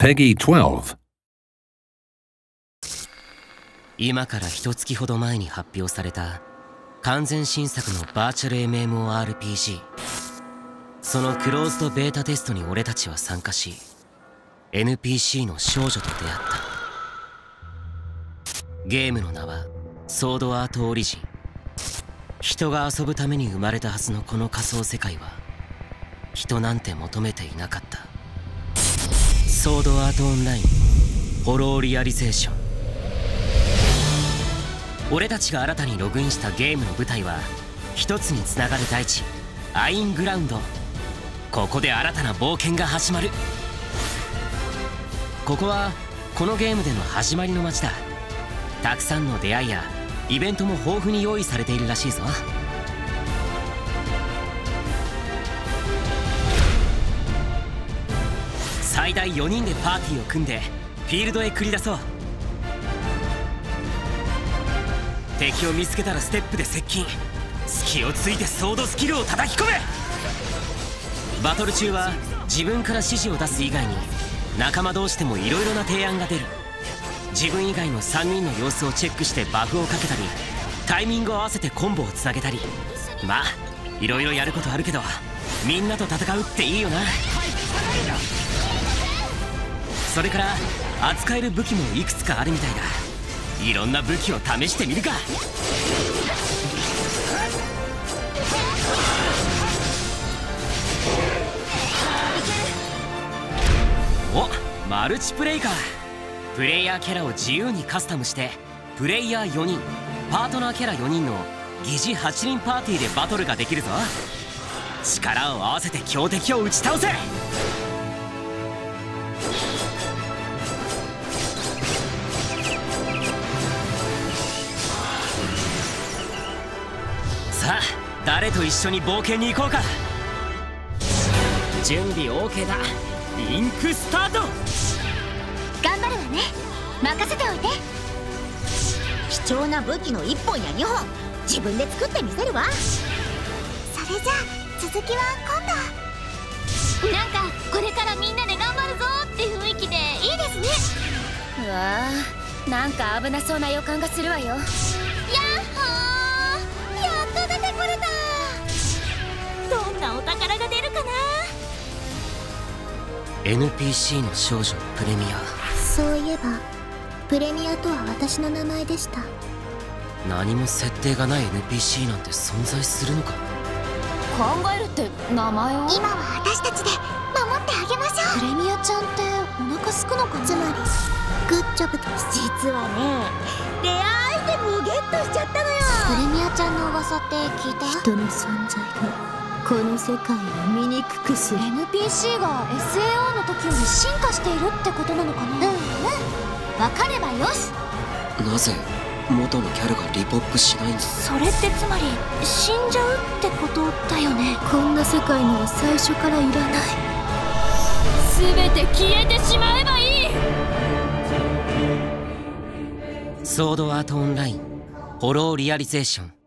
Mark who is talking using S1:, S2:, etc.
S1: Peggy 12.
S2: 今から1月ほど前に発表された完全新作のバーチャル MMORPG。 そのクローズドベータテストに俺たちは参加し NPC の少女と出会った。ゲームの名はソードアートオリジン。人が遊ぶために生まれたはずのこの仮想世界は人なんて求めていなかった。ソードアートオンラインホローリアリゼーション。俺たちが新たにログインしたゲームの舞台は一つにつながる大地アイングラウンド。ここで新たな冒険が始まる。ここはこのゲームでの始まりの街だ。たくさんの出会いやイベントも豊富に用意されているらしいぞ。最大4人でパーティーを組んでフィールドへ繰り出そう。敵を見つけたらステップで接近、隙をついてソードスキルを叩き込め。バトル中は自分から指示を出す以外に仲間同士でもいろいろな提案が出る。自分以外の3人の様子をチェックしてバフをかけたりタイミングを合わせてコンボをつなげたり、まあいろいろやることあるけどみんなと戦うっていいよな。それから扱える武器もいくつかあるみたいだ。いろんな武器を試してみるか。お、マルチプレイか。プレイヤーキャラを自由にカスタムしてプレイヤー4人パートナーキャラ4人の疑似8人パーティーでバトルができるぞ。力を合わせて強敵を打ち倒せ。さあ誰と一緒に冒険に行こうか。準備 OK だ。リンクスタート。
S3: 頑張るわね。任せておいて。貴重な武器の1本や2本自分で作ってみせるわ。それじゃあ続きは今度。なんかこれからみんなで頑張るぞって雰囲気でいいですね。
S4: うわー、なんか危なそうな予感がするわよ。
S3: やっほー、やっと出てこれた。どんなお宝が出るかな。
S2: NPC の少女プレミア。
S3: そういえばプレミアとは私の名前でした。
S2: 何も設定がない NPC なんて存在するのか。
S4: 考えるって名前を。
S3: 今は私たちで守ってあげましょう。
S4: プレミアちゃんってお腹すくのかな。
S3: つまりグッジョブです。実はねレアアイテムをゲットしちゃったのよ。プレミアちゃんの噂って聞いた。人の存在がこの世界を醜くする。
S4: NPC が SAO の時より進化しているってことなのかな。
S3: 分かればよし。
S2: なぜ元のキャラがリポップしないんだ。
S4: それってつまり死んじゃうってことだよね。
S3: こんな世界には最初からいらない。
S4: 全て消えてしまえばいい。
S2: ソードアートオンラインホローリアリゼーション。